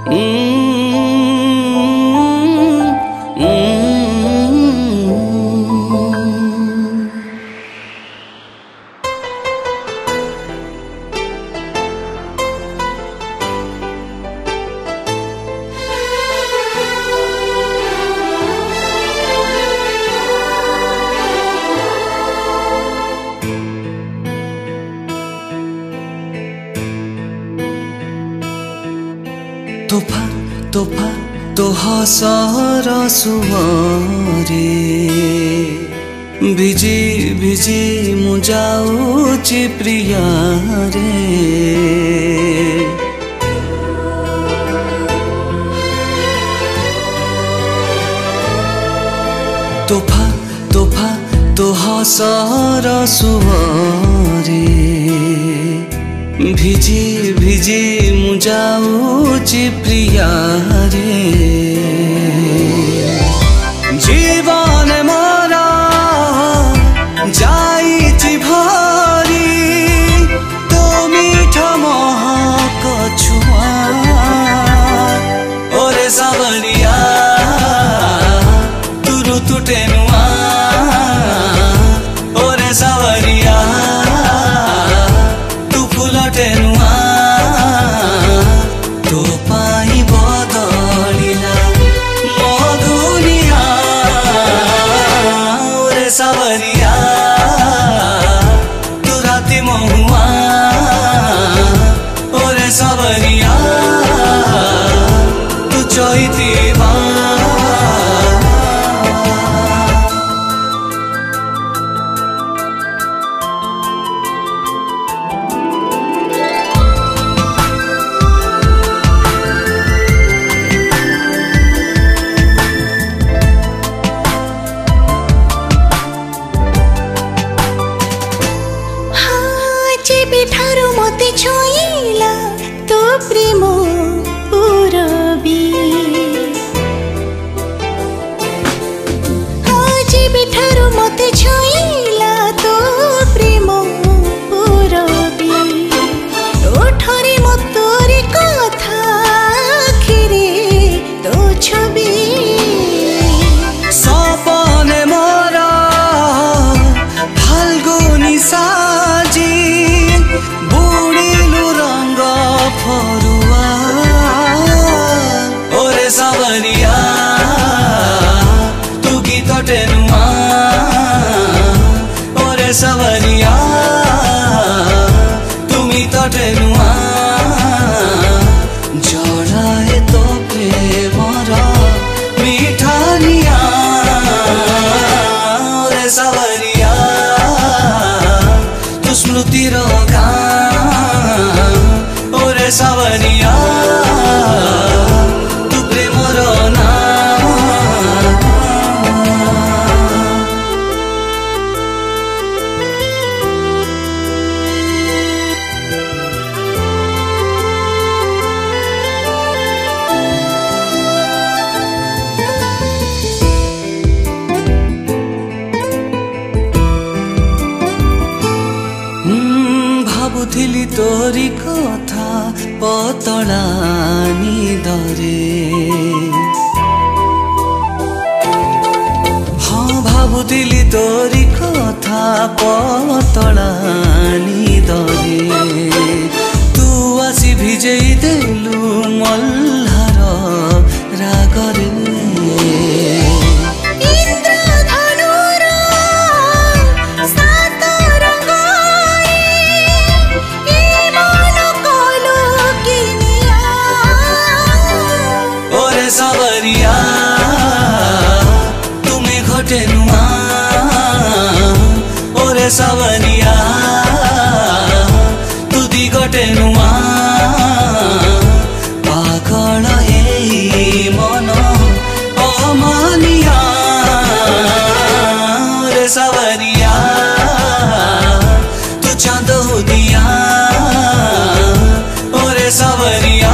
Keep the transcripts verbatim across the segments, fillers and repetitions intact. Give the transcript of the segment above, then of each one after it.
तोफा तोफा तो हसर सुवरे भिजी भिजी मु जाऊची प्रिया रे तोफा तोफा तो हसर सुवरे भिजी भिजी मु जाऊची प्रिया रे जीवन मोरा जाईची भरी तो मीठा महक छुआ ओरे सावरिया तुरु तुटेनुआ ओरे सावरिया टेनुआ तो पाई बदलिला मो दुनिया ओरे सावरिया तू राति महुआ ओरे सावरिया तू चैतीबा छोइला तो प्रेम पुरबी आज बिठारु मते छोइला तो प्रेम पुरबी ओठरे मतोरी कथा आखिरे तो छवि सपने मोरा फाल्गुनी साजी फरुआ ओरे सावरिया तू गीत टेनुआ ओरे सावरिया तुमी तो टेनुआ जड़ाए तो प्रेमर मिठानिया ओरे सावरिया तू स्मृतिर सावरिया तू प्रेमर नाम भाबुथिली तोरी कथा पतला निदरे हाँ भाबुथिली तोरी कथा पतला निदरे तू आसी भिजेई देलु मल्हार रागरे सावरिया तुम्हें घटेनुआ ओरे सावरिया तू दी घटेनुआ पागल ए मन अमानिया ओरे सावरिया तू चांद दिया ओरे सावरिया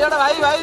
बड़ा भाई भाई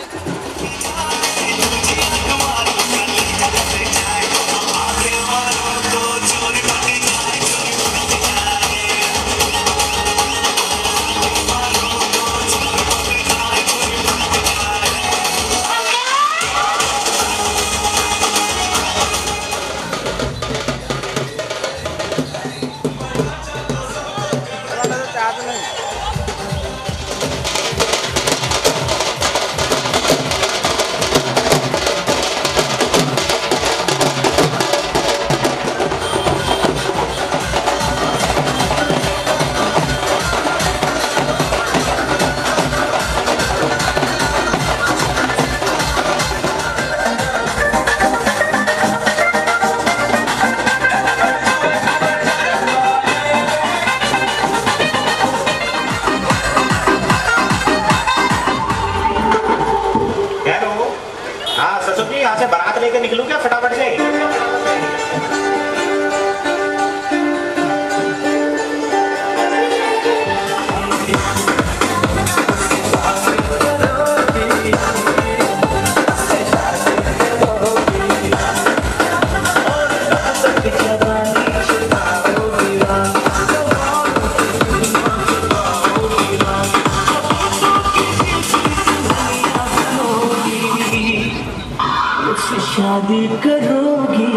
बारात लेकर निकलूं क्या फटाफट से? शादी करोगी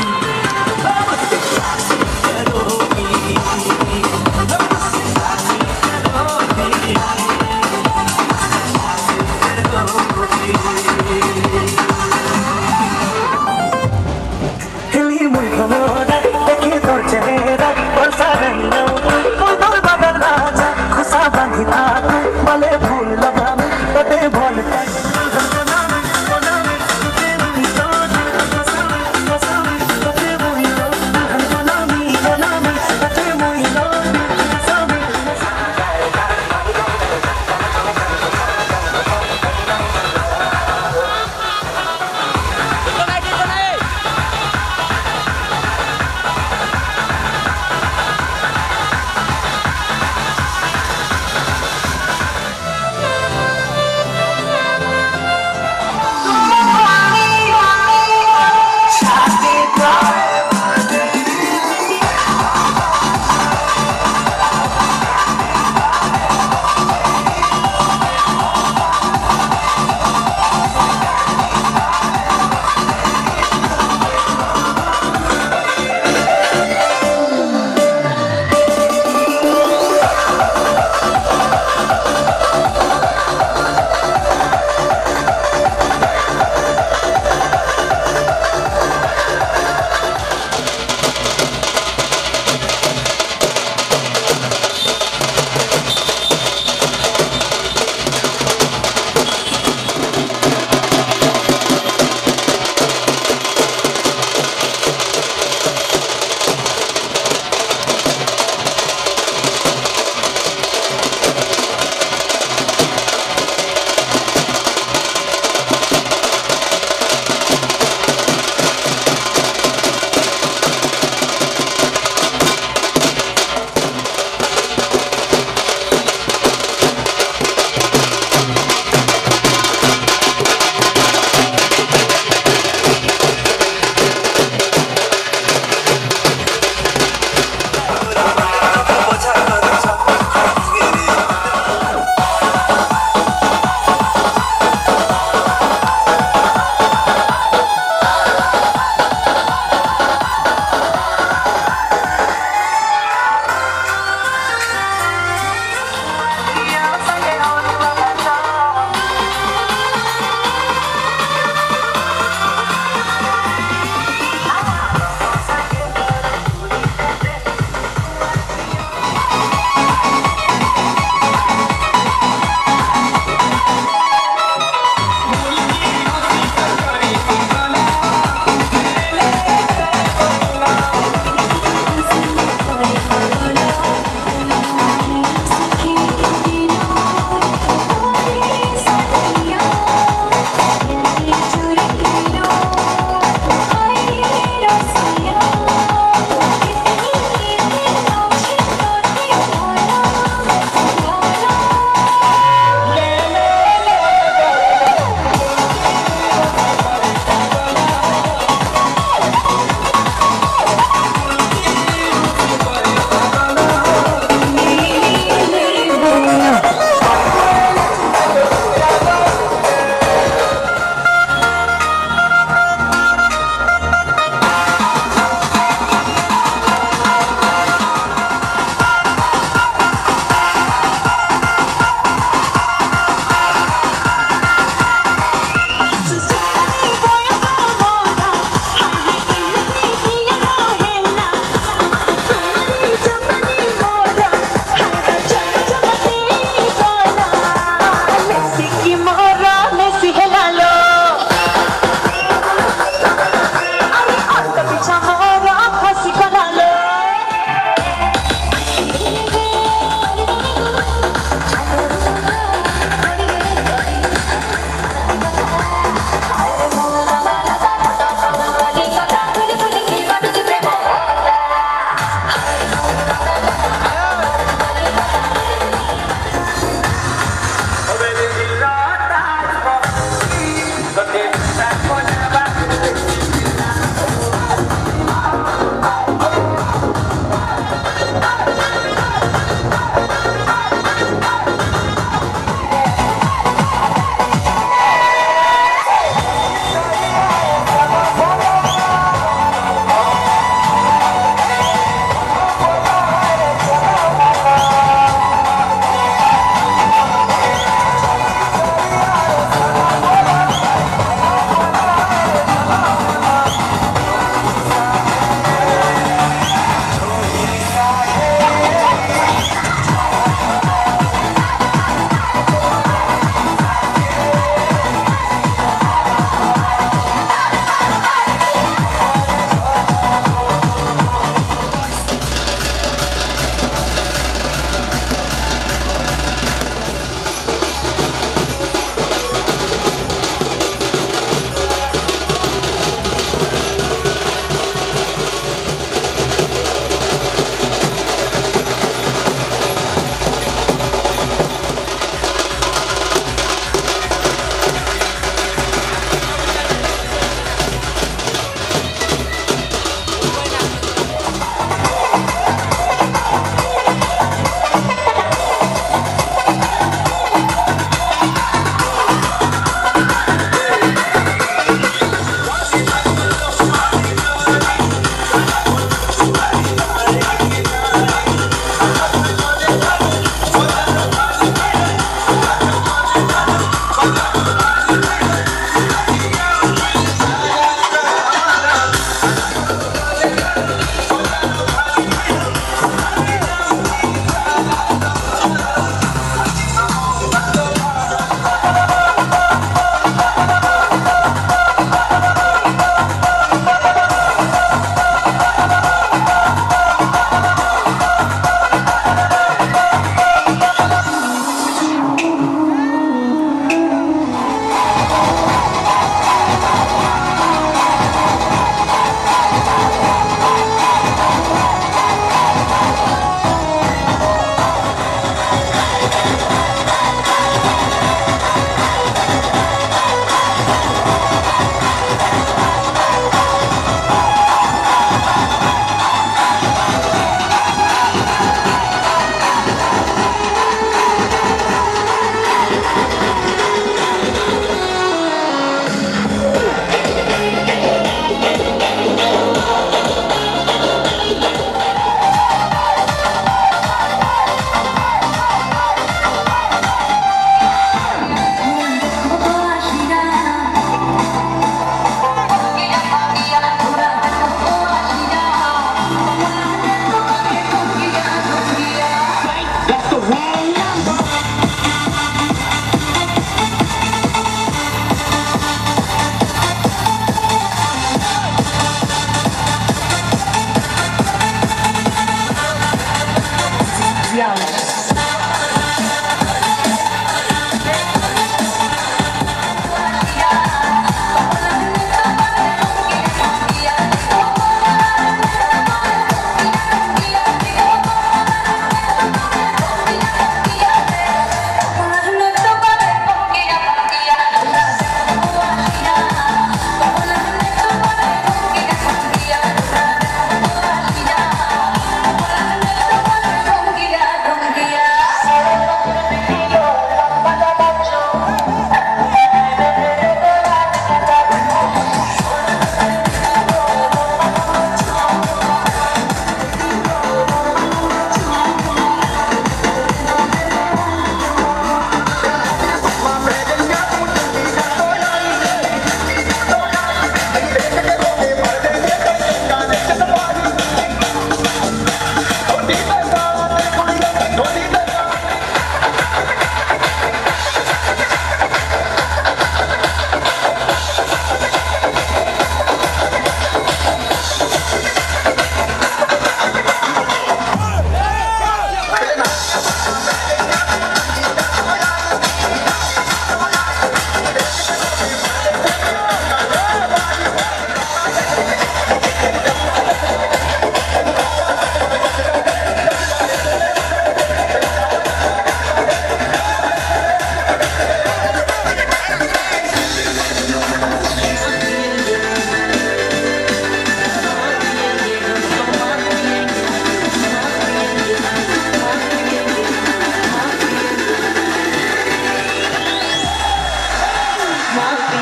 हिली मुल्क देखी तो चेहरा और सारंगा कोई तो बदल राजा खुशा बंधिना मले फूल लगा बटे भोल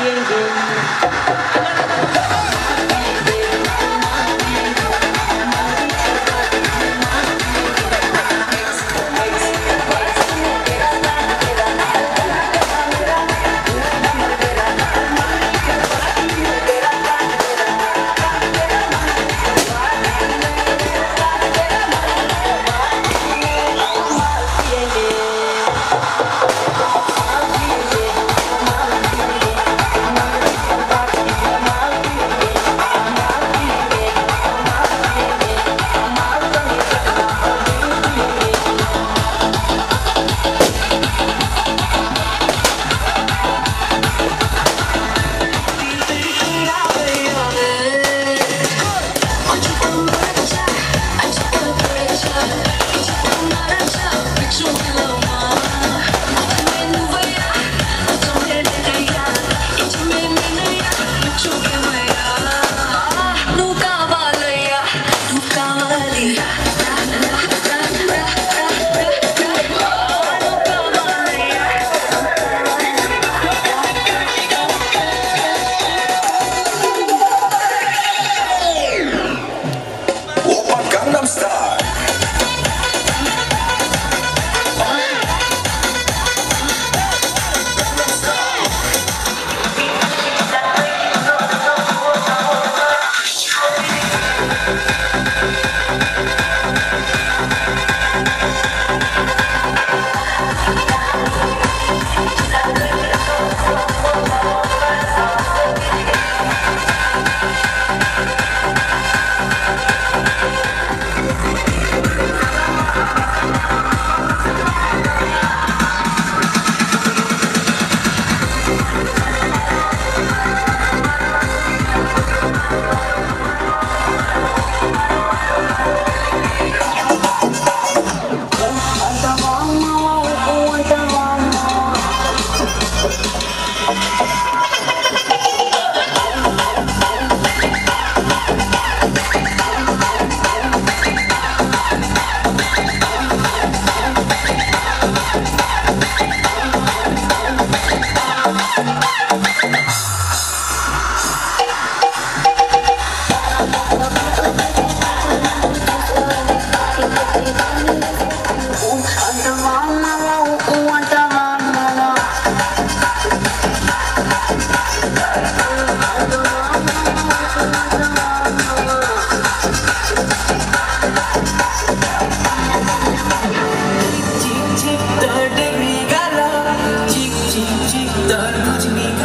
Chick chick, the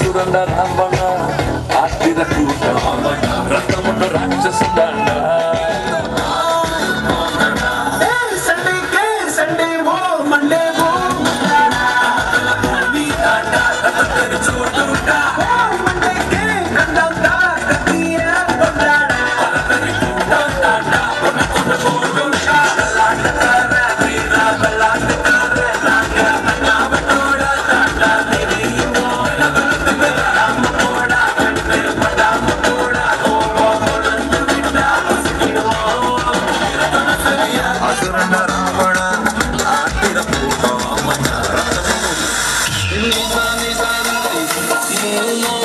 ಅಸುರನ ರಾವಣ ಆಸ್ತಿದ ಕೂಟ ರಕ್ತಮುಂಡ ರಾಕ್ಷಸಂಡ Thank you.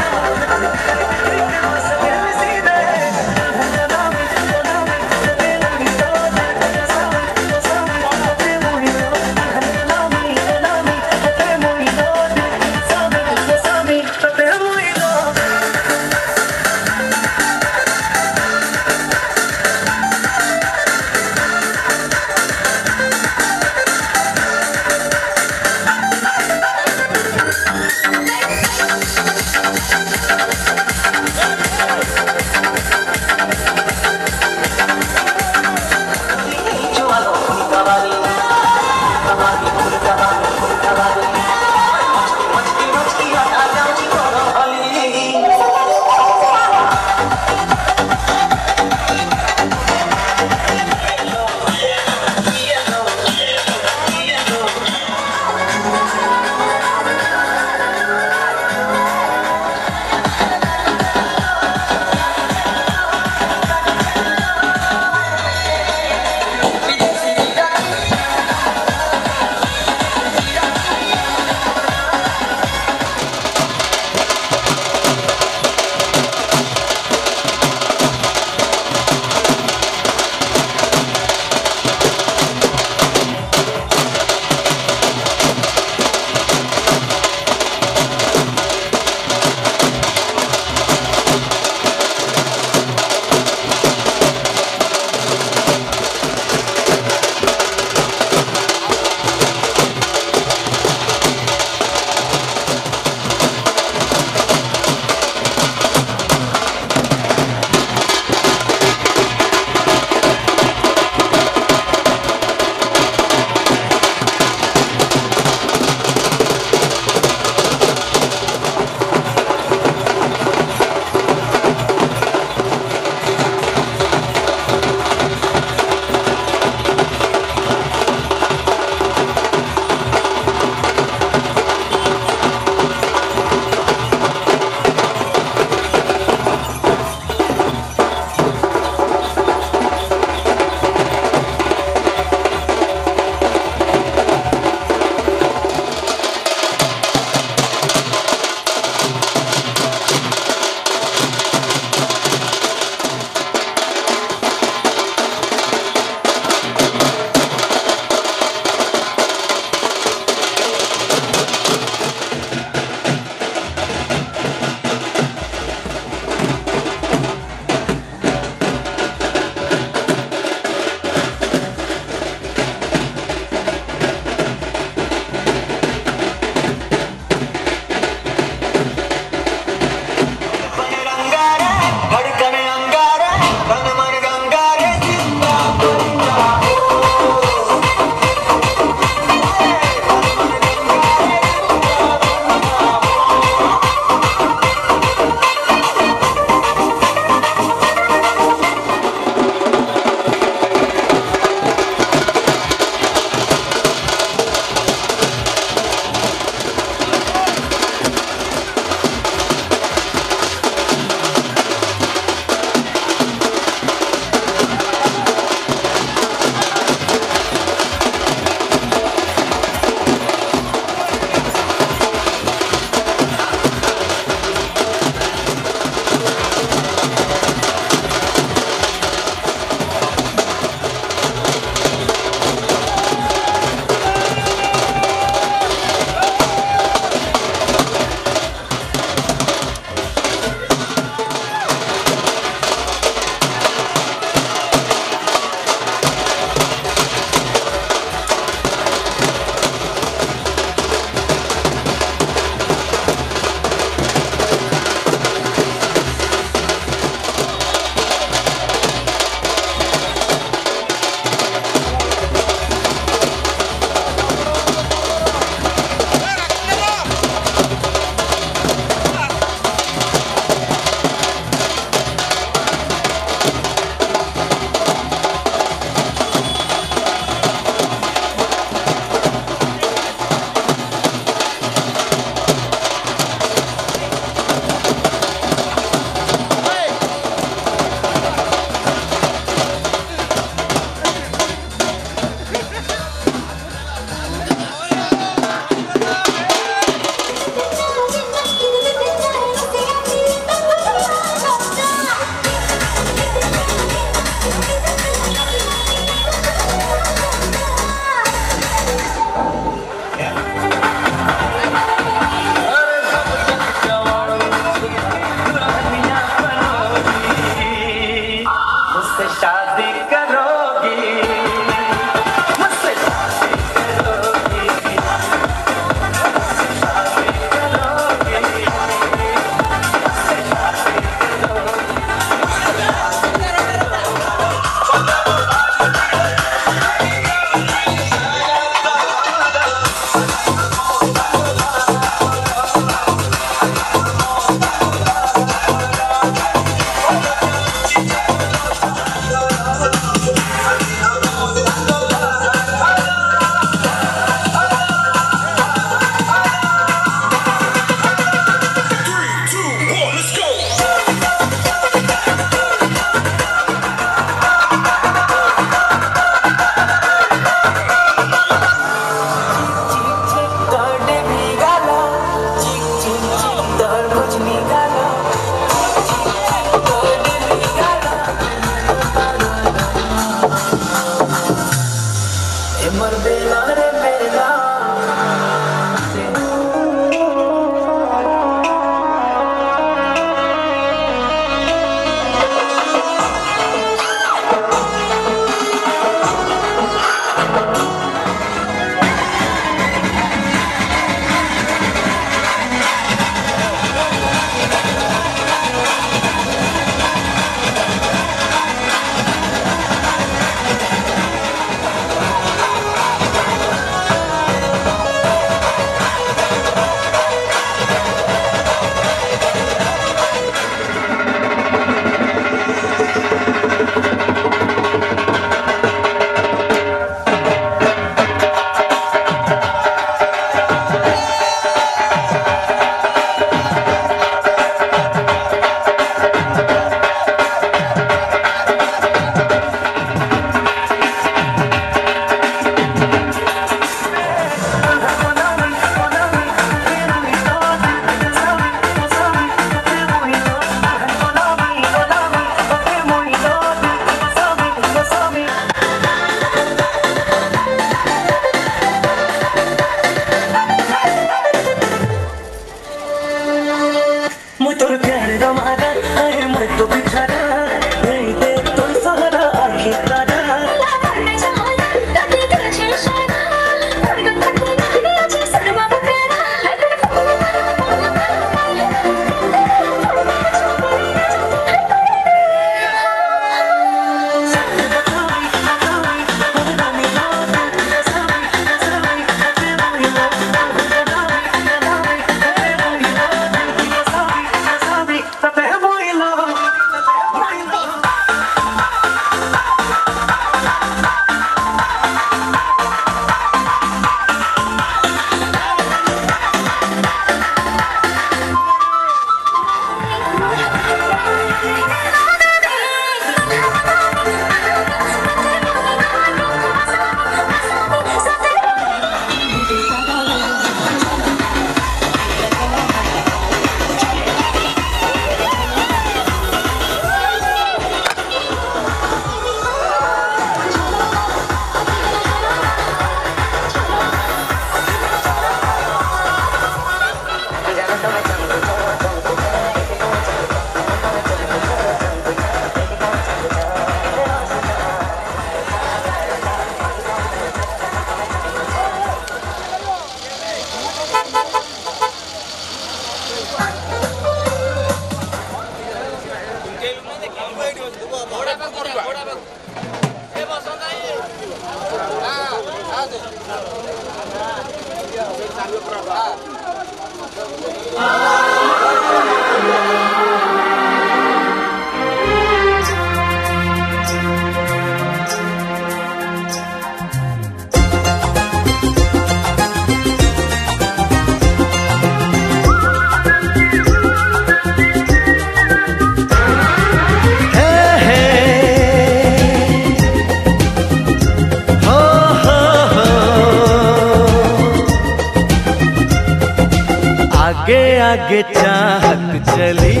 आगे आगे चाहत चली,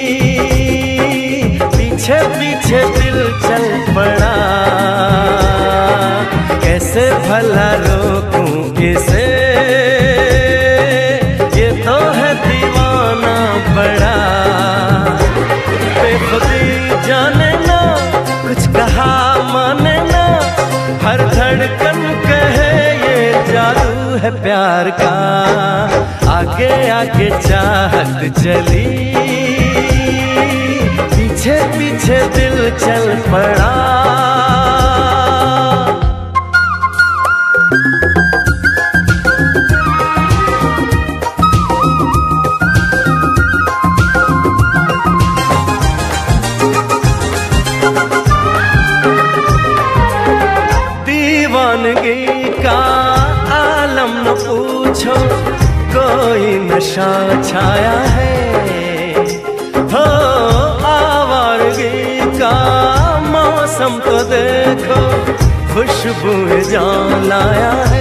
पीछे पीछे दिल चल पड़ा, कैसे भला रोकूं इसे, ये तो है दीवाना बड़ा। बेखुदी जाने ना, कुछ कहा माने ना, हर धड़कन कहे ये जादू है प्यार का। आगे आगे चाहत चली, पीछे पीछे दिल चल पड़ा। दीवानगी का आलम न पूछो, कोई नशा छाया है। हो आवारगी का मौसम तो देखो, खुशबू जान लाया है।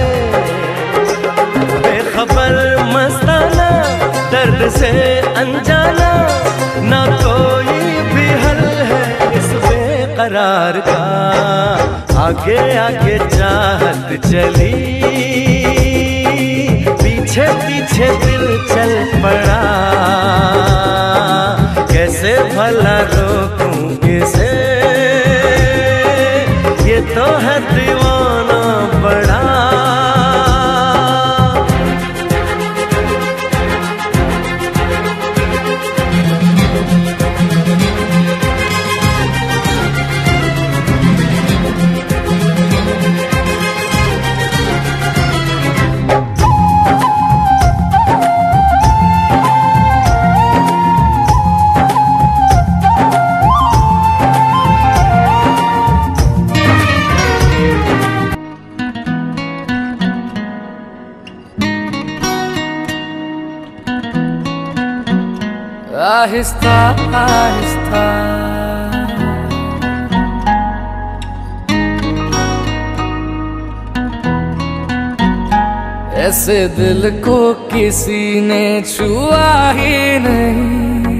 बेखबर मस्ताना, दर्द से अनजाना, ना कोई भी हल है इस बेकरार का। आगे आगे चाहत चली, पीछे पीछे दिल चल पड़ा, कैसे भला रोकूं इसे, ये तो है दीवाना बड़ा। आहिस्ता आहिस्ता ऐसे दिल को किसी ने छुआ ही नहीं,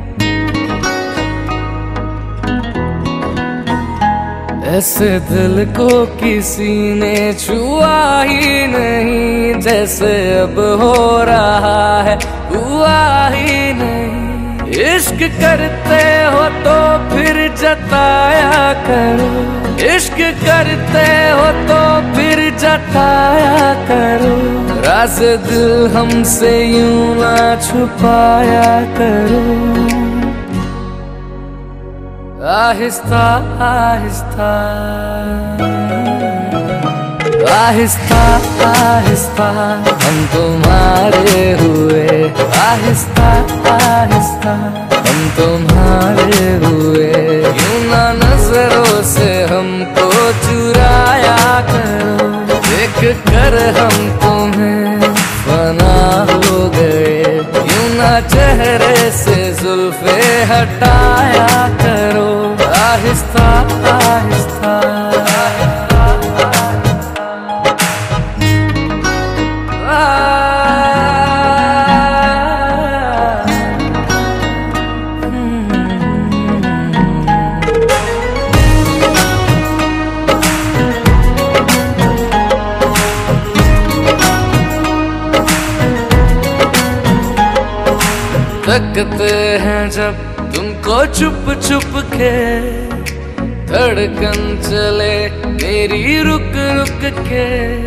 ऐसे दिल को किसी ने छुआ ही नहीं, जैसे अब हो रहा है हुआ ही नहीं। इश्क करते हो तो फिर जताया करो, इश्क करते हो तो फिर जताया करो, राज दिल हमसे यूं ना छुपाया करो। आहिस्ता आहिस्ता आहिस्ता आहिस्ता हम तुम्हारे हुए, आहिस्ता आहिस्ता हम तुम्हारे हुए। यूं ना नजरों से हमको चुराया करो, देख कर हम तुम्हें फना हो गए। यूं ना चेहरे से जुल्फे हटाया करो, आहिस्ता आहिस्ता तकते हैं जब तुमको चुप चुप के, धड़कन चले मेरी रुक रुक के।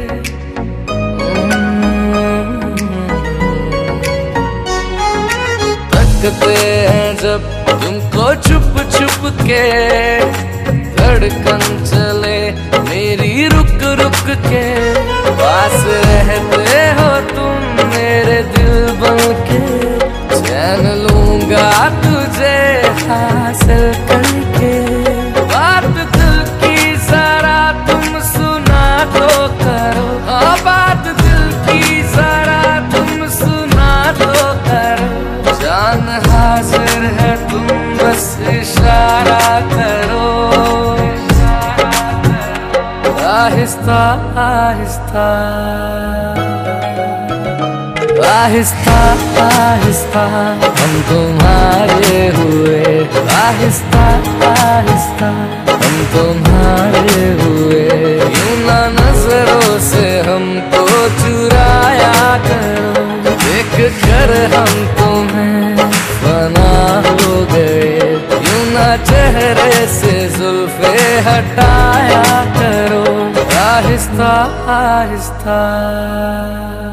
तकते हैं जब तुमको चुप चुप के, धड़कन चले मेरी रुक रुक के। पास रहते हो तुम मेरे दिल बन के, चैन लूंगा तुझे हासिल करके। बात दिल की जरा तुम सुना तो करो, हाँ बात दिल की जरा तुम सुना तो करो। जान हाजिर है तुम बस इशारा करो। आहिस्ता आहिस्ता आहिस्ता आहिस्ता हम तुम्हारे हुए, आहिस्ता आहिस्ता हम तुम्हारे हुए। यूं ना नजरों से हमको चुराया करो, देख कर हम तुम्हें फना हो गए। यूं ना चेहरे से जुल्फे हटाया करो, आहिस्ता आहिस्ता।